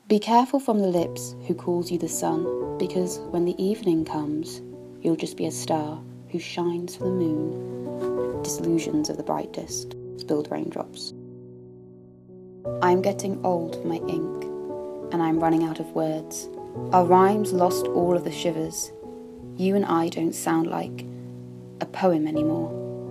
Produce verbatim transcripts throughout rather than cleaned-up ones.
Be careful from the lips who calls you the sun, because when the evening comes, you'll just be a star who shines for the moon. Disillusions of the brightest, spilled raindrops. I'm getting old for my ink, and I'm running out of words. Our rhymes lost all of the shivers. You and I don't sound like a poem anymore.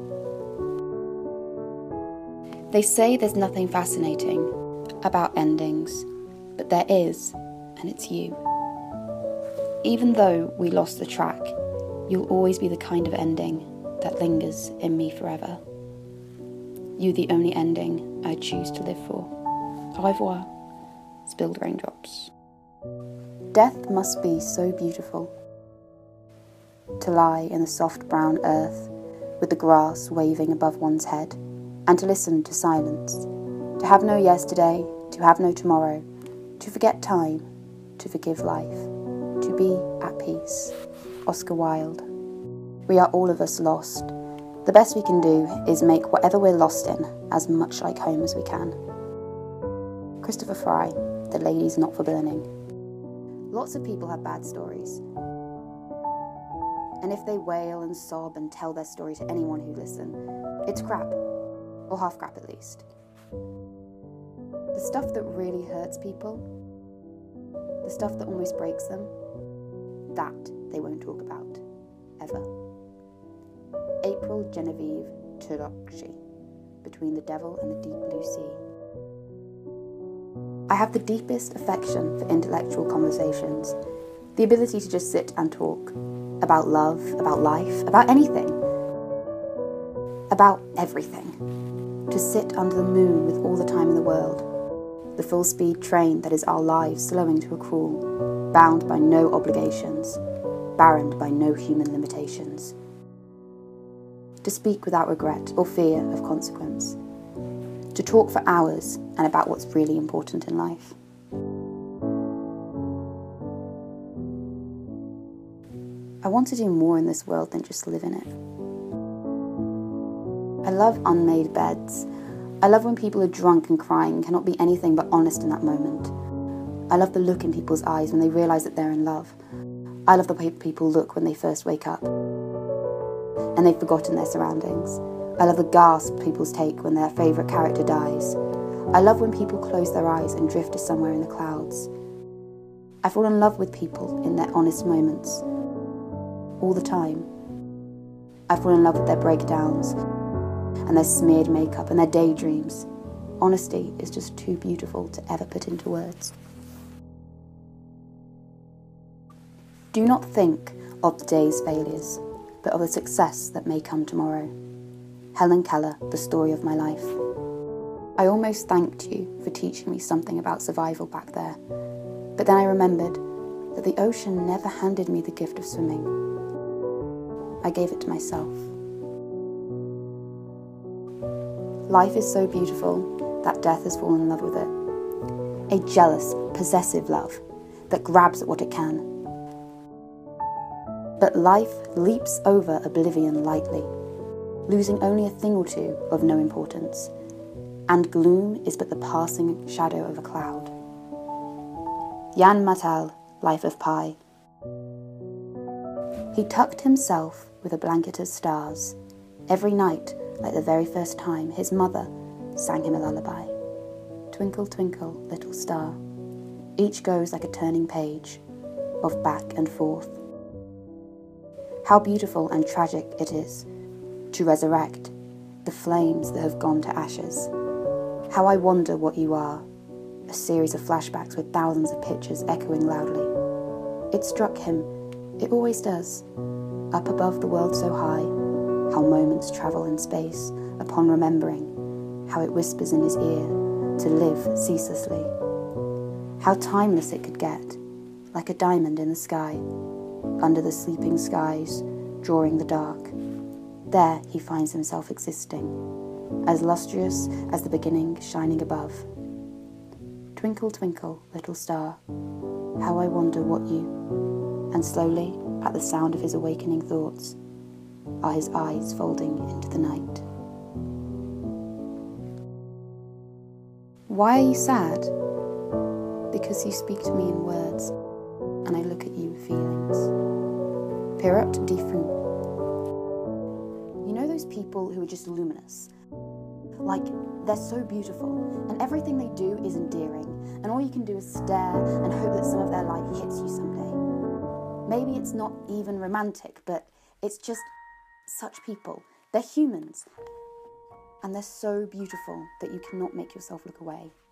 They say there's nothing fascinating about endings, but there is, and it's you. Even though we lost the track, you'll always be the kind of ending that lingers in me forever. You the only ending I choose to live for. Au revoir, spilled raindrops. Death must be so beautiful. To lie in the soft brown earth with the grass waving above one's head, and to listen to silence, to have no yesterday, to have no tomorrow, to forget time, to forgive life, to be at peace. Oscar Wilde. We are all of us lost. The best we can do is make whatever we're lost in as much like home as we can. Christopher Fry, The Lady's Not for Burning. Lots of people have bad stories. And if they wail and sob and tell their story to anyone who listen, it's crap. Or half crap at least. The stuff that really hurts people, the stuff that almost breaks them, that they won't talk about, ever. April Genevieve Turokshi, Between the Devil and the Deep Blue Sea. I have the deepest affection for intellectual conversations, the ability to just sit and talk about love, about life, about anything, about everything. To sit under the moon with all the time in the world, the full-speed train that is our lives slowing to a crawl, bound by no obligations, barrened by no human limitations. To speak without regret or fear of consequence. To talk for hours and about what's really important in life. I want to do more in this world than just live in it. I love unmade beds. I love when people are drunk and crying and cannot be anything but honest in that moment. I love the look in people's eyes when they realise that they're in love. I love the way people look when they first wake up and they've forgotten their surroundings. I love the gasp people take when their favourite character dies. I love when people close their eyes and drift to somewhere in the clouds. I fall in love with people in their honest moments. All the time. I fall in love with their breakdowns and their smeared makeup and their daydreams. Honesty is just too beautiful to ever put into words. Do not think of today's failures, but of the success that may come tomorrow. Helen Keller, The Story of My Life. I almost thanked you for teaching me something about survival back there, but then I remembered that the ocean never handed me the gift of swimming. I gave it to myself. Life is so beautiful that death has fallen in love with it. A jealous, possessive love that grabs at what it can. But life leaps over oblivion lightly, losing only a thing or two of no importance, and gloom is but the passing shadow of a cloud. Jan Matthau, Life of Pi. He tucked himself with a blanket of stars, every night, like the very first time his mother sang him a lullaby. Twinkle, twinkle, little star. Each goes like a turning page of back and forth. How beautiful and tragic it is to resurrect the flames that have gone to ashes. How I wonder what you are, a series of flashbacks with thousands of pictures echoing loudly. It struck him, it always does, up above the world so high, how moments travel in space upon remembering, how it whispers in his ear to live ceaselessly. How timeless it could get, like a diamond in the sky, under the sleeping skies, drawing the dark. There he finds himself existing, as lustrous as the beginning shining above. Twinkle, twinkle, little star, how I wonder what you, and slowly, at the sound of his awakening thoughts, are his eyes folding into the night. Why are you sad? because you speak to me in words, and I look at you with feelings. Pirate de fou. You know those people who are just luminous? Like, they're so beautiful, and everything they do is endearing, and all you can do is stare and hope that some of their light hits you someday. Maybe it's not even romantic, but it's just such people. They're humans, and they're so beautiful that you cannot make yourself look away.